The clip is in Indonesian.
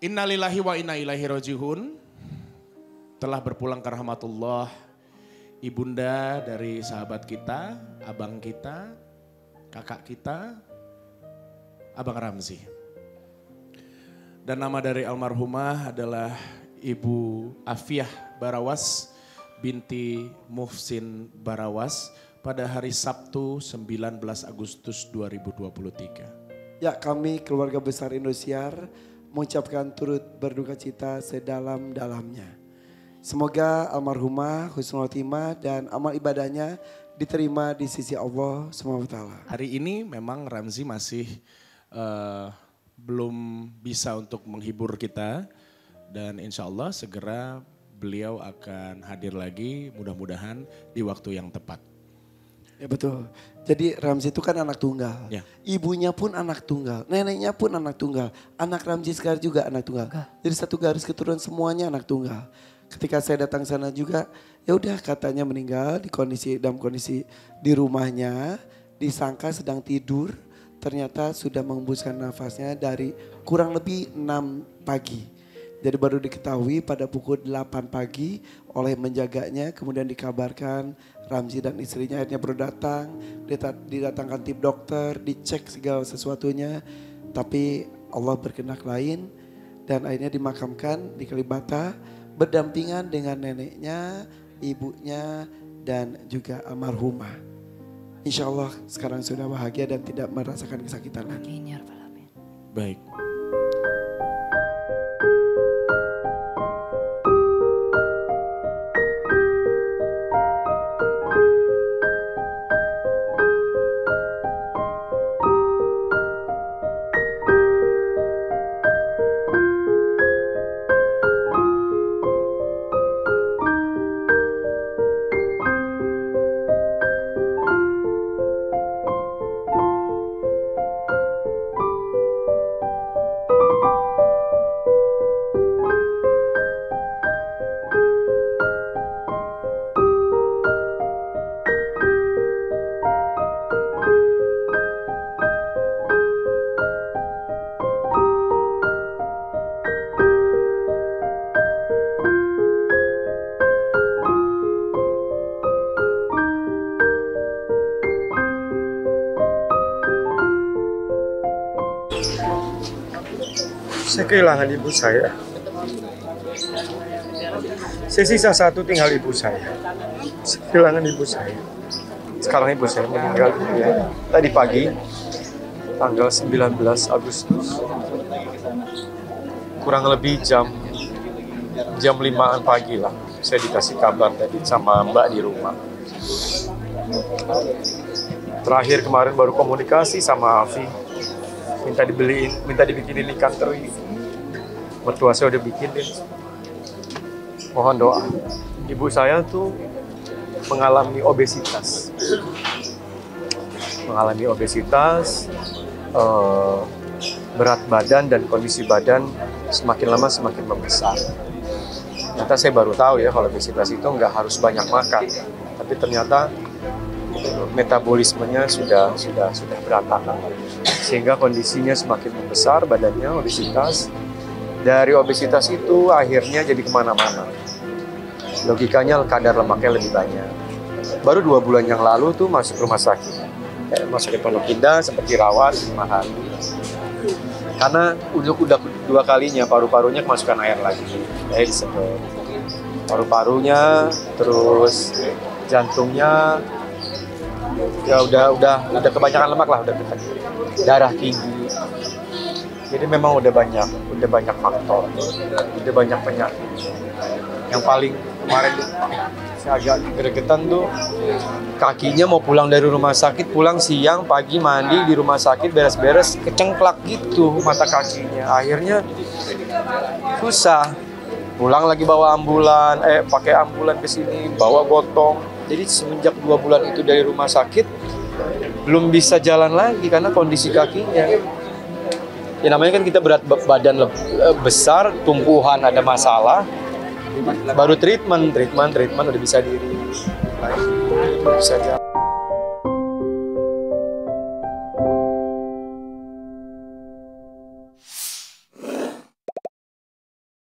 Innalillahi wa inna ilaihi raji'un. Telah berpulang ke rahmatullah ibunda dari sahabat kita, abang kita, kakak kita, Abang Ramzi. Dan nama dari almarhumah adalah Ibu Afiah Barawas binti Muhsin Barawas pada hari Sabtu 19 Agustus 2023. Ya, kami keluarga besar Indosiar mengucapkan turut berduka cita sedalam-dalamnya. Semoga almarhumah husnul khotimah dan amal ibadahnya diterima di sisi Allah SWT. Hari ini memang Ramzi masih belum bisa untuk menghibur kita dan insya Allah segera beliau akan hadir lagi mudah-mudahan di waktu yang tepat. Ya betul. Jadi Ramzi itu kan anak tunggal. Ya. Ibunya pun anak tunggal. Neneknya pun anak tunggal. Anak Ramzi sekarang juga anak tunggal. Jadi satu garis keturunan semuanya anak tunggal. Ketika saya datang sana juga, ya udah katanya meninggal dalam kondisi di rumahnya, disangka sedang tidur, ternyata sudah mengembuskan nafasnya dari kurang lebih 6 pagi. Jadi baru diketahui pada pukul 8 pagi oleh menjaganya, kemudian dikabarkan Ramzi dan istrinya akhirnya baru datang, didatangkan tim dokter, dicek segala sesuatunya, tapi Allah berkehendak lain dan akhirnya dimakamkan di Kalibata berdampingan dengan neneknya, ibunya dan juga almarhumah. Insya Allah sekarang sudah bahagia dan tidak merasakan kesakitan lagi. Baik. Saya kehilangan ibu saya. Saya sisa satu tinggal ibu saya. Saya kehilangan ibu saya. Sekarang ibu saya meninggal ya. Tadi pagi, tanggal 19 Agustus. Kurang lebih jam 5-an pagi lah. Saya dikasih kabar tadi sama Mbak di rumah. Terakhir kemarin baru komunikasi sama Afi. Minta dibikinin ikan teri. Mertua saya udah bikinin. Mohon doa. Ibu saya tuh mengalami obesitas. Berat badan dan kondisi badan semakin lama semakin membesar. Ternyata saya baru tahu ya kalau obesitas itu nggak harus banyak makan. Tapi ternyata metabolismenya sudah berantakan. Sehingga kondisinya semakin membesar badannya, obesitas. Dari obesitas itu akhirnya jadi kemana-mana. Logikanya kadar lemaknya lebih banyak. Baru 2 bulan yang lalu tuh masuk rumah sakit. Masuk ke Pondok Indah, sempat dirawat 5 hari. Karena udah 2 kalinya paru-parunya kemasukan air lagi. Disedot. Paru-parunya, terus jantungnya, ya udah kebanyakan lemak lah, udah darah tinggi. Jadi memang udah banyak faktor, udah banyak penyakit. Yang paling kemarin saya agak gregetan tuh, kakinya mau pulang dari rumah sakit, pulang siang, pagi mandi di rumah sakit, beres-beres, kecengklak gitu mata kakinya. Akhirnya susah, pulang lagi bawa pakai ambulan ke sini, bawa gotong. Jadi semenjak 2 bulan itu dari rumah sakit, belum bisa jalan lagi karena kondisi kakinya. Ya namanya kan kita berat badan besar, tumpuhan ada masalah, baru treatment udah bisa diri lagi, bisa jalan.